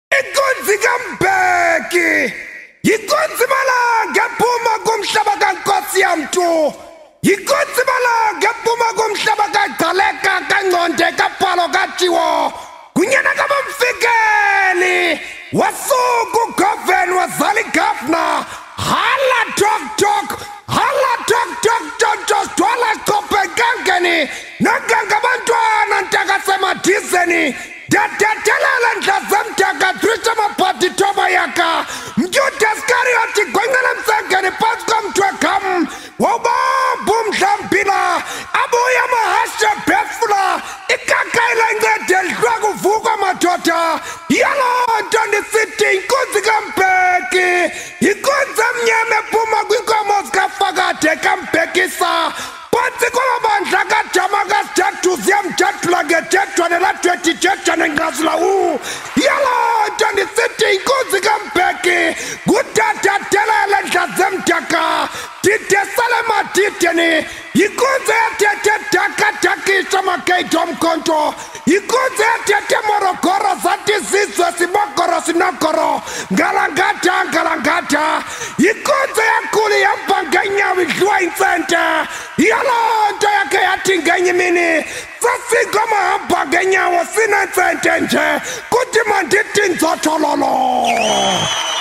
Inkunzi kaMbeki yikunzi malanga ephuma kumhlaba kaNkosi yamntu yikunzi malanga ephuma kumhlaba kaGcaleka kaNgconde kaPhalo kaTjiwo kunyana kaBamfikeli wasuku uGovan wazali governor hala tok twala kophe kankeni nangangabantwana ntakasemadizeni Datelela ndlazamdaka trisha mapati toba yaka mjuta skarioti gwengela msangeni paskom twekam wababu mdlambila abuya mahasha befula ikakaila ngedel dragu vuka matota yalo ndoni city inkunzi kaMbeki inkunzi mnyeme puma kwinkomo zikafakade kaMbekisa Pansi kwa mabandla kajama kasithathuzi yamjathula ngethethwane la-20 nengqazula yalo ntoni sithi inkunzi kaMbeki ngudadadelele ndlazemdaka dide salemadideni inkunzi yathethe dakadakisha mageyiti omkhonto inkunzi yathethe morogoro zathi sizwe simogoro sinogoro ngalangada inkunzi yakhulu yahamba ngenyawo idliwa intsente yalo nto yakhe yathi ngenye imini sasingamahamba ngenyawo sinentsente nje kuthi mandithi nzothololo